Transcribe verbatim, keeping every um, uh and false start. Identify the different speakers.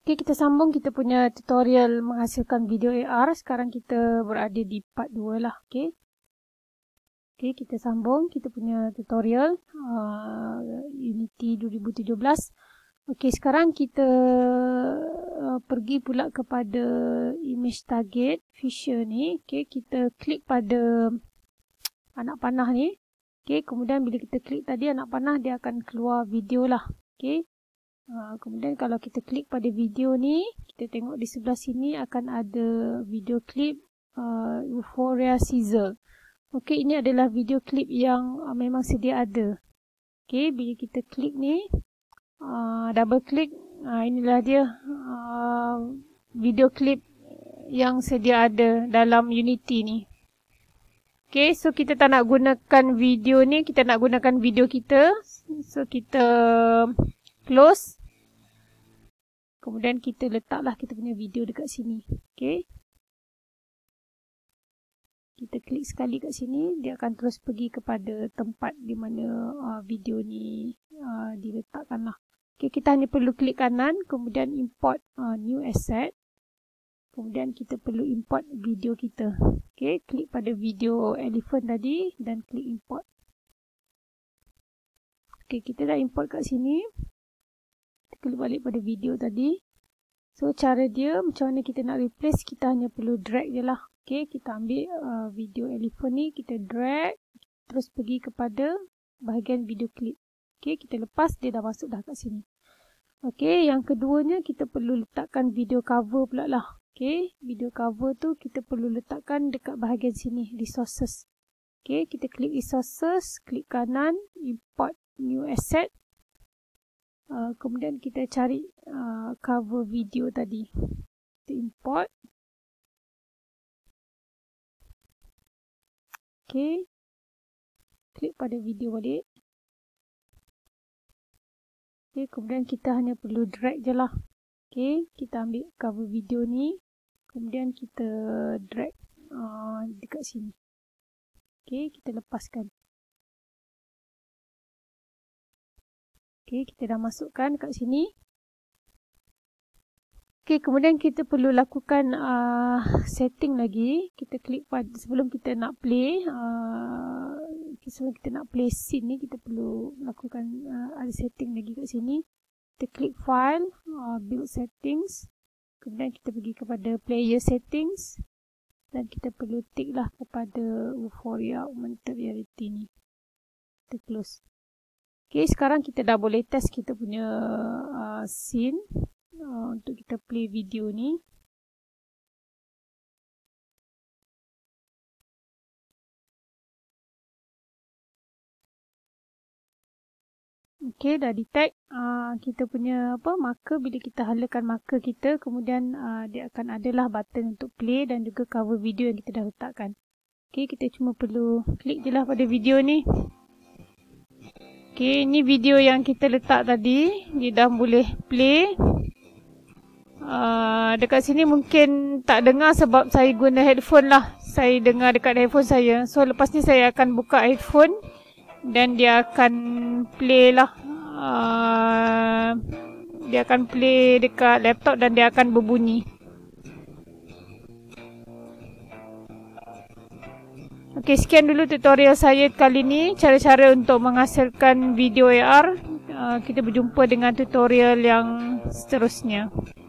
Speaker 1: Okay, kita sambung kita punya tutorial menghasilkan video A R. Sekarang kita berada di part dua lah. Okay. Okay, kita sambung kita punya tutorial uh, Unity dua ribu tujuh belas. Okay, sekarang kita uh, pergi pula kepada image target feature ni. Okay, kita klik pada anak panah ni. Okay, kemudian bila kita klik tadi anak panah, dia akan keluar video lah. Okay. Uh, kemudian kalau kita klik pada video ni, kita tengok di sebelah sini akan ada video klip uh, Euphoria Sizzle. Okey, ini adalah video klip yang uh, memang sedia ada. Okey, bila kita klik ni, uh, double klik, uh, inilah dia uh, video klip yang sedia ada dalam Unity ni. Okey, so kita tak nak gunakan video ni, kita nak gunakan video kita. So kita close. Kemudian kita letaklah kita punya video dekat sini. Okey. Kita klik sekali kat sini, dia akan terus pergi kepada tempat di mana uh, video ni uh, diletakkan lah. Okey, kita hanya perlu klik kanan, kemudian import uh, new asset. Kemudian kita perlu import video kita. Okey, klik pada video elephant tadi dan klik import. Okey, kita dah import kat sini. Klik balik pada video tadi. So cara dia macam mana kita nak replace, kita hanya perlu drag je lah. Okay, kita ambil uh, video elephant ni, kita drag terus pergi kepada bahagian video clip. Okay, kita lepas, dia dah masuk dah kat sini. Okay, yang keduanya kita perlu letakkan video cover pula lah. Okay, video cover tu kita perlu letakkan dekat bahagian sini, resources. Okay, kita klik resources, klik kanan, import new asset. Uh, kemudian kita cari uh, cover video tadi. Kita import. Okay. Klik pada video balik. Okay, kemudian kita hanya perlu drag je lah. Okay, kita ambil cover video ni. Kemudian kita drag uh, dekat sini. Okay, kita lepaskan. Okay, kita dah masukkan kat sini. Okay, kemudian kita perlu lakukan uh, setting lagi. Kita klik pada, sebelum kita nak play, uh, sebelum kita nak play scene ni, kita perlu lakukan uh, ada setting lagi kat sini. Kita klik file, uh, build settings. Kemudian kita pergi kepada player settings. Dan kita perlu tick lah kepada Euphoria Augmented Reality ni. Kita close. Okay, sekarang kita dah boleh test kita punya uh, scene uh, untuk kita play video ni. Okay, dah detect uh, kita punya apa marker. Bila kita halakan marker kita, kemudian uh, dia akan adalah button untuk play dan juga cover video yang kita dah letakkan. Okay, kita cuma perlu klik je lah pada video ni. Okay, ni video yang kita letak tadi. Dia dah boleh play. Uh, dekat sini mungkin tak dengar sebab saya guna headphone lah. Saya dengar dekat headphone saya. So, lepas ni saya akan buka headphone. Dan dia akan play lah. Uh, dia akan play dekat laptop dan dia akan berbunyi. Okey, sekian dulu tutorial saya kali ini. Cara-cara untuk menghasilkan video A R. Uh, kita berjumpa dengan tutorial yang seterusnya.